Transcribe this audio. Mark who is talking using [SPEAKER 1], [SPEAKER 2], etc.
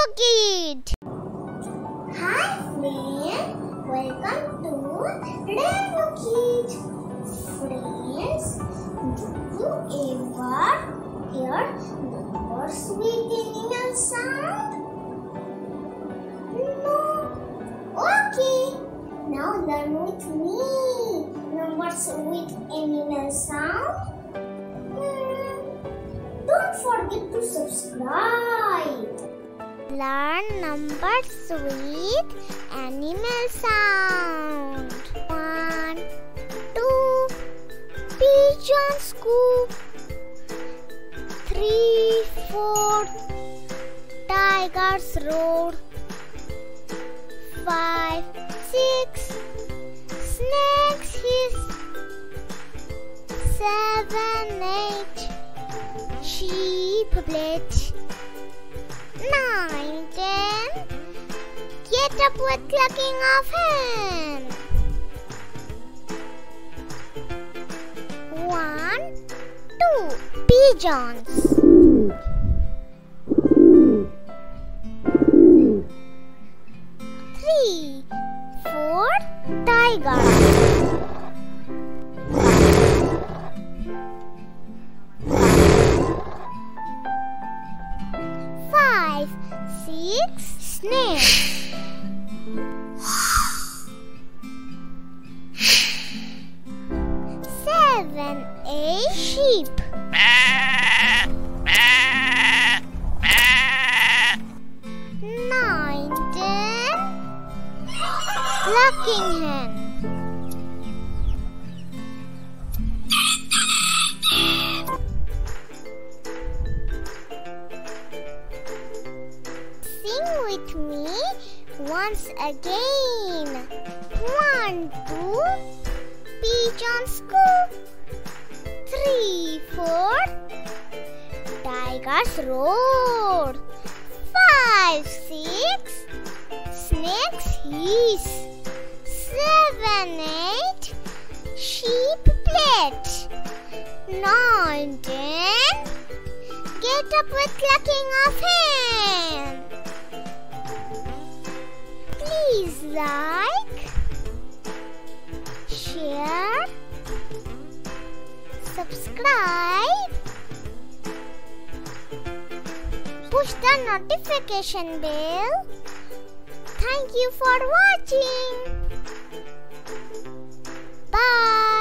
[SPEAKER 1] Rainbow Kid.
[SPEAKER 2] Hi friends, welcome to Rainbow Kid. Friends, do you ever hear numbers with animal sound? No. Okay. Now learn with me numbers with animal sound. Don't forget to subscribe.
[SPEAKER 1] Learn numbers with animal sound. 1, 2, pigeon scoop. 3, 4, tigers roar. 5, 6, snakes hiss. 7, 8, sheep bleat. 9, 10, get up with clucking of hands. 1, 2, pigeons. 3, 4, tigers. 5, 6, snakes. 7, 8, sheep. 9, 10, clucking hen. Sing with me once again. 1, 2, pigeon scoop. 3, 4, tigers roar. 5, 6, snakes hiss. 7, 8, sheep bleat. 9, 10, get up with clucking of hands. Please like, share, subscribe, push the notification bell. Thank you for watching. Bye.